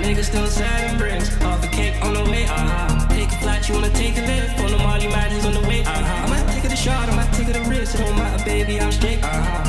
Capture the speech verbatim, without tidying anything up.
niggas still serving bricks. Half a cake on the way, uh-huh. Take a flight, you wanna take a lift. On the Molly Maddies on the way, uh-huh. I might take it a shot, I might take it a risk. It don't matter, baby, I'm straight, uh-huh.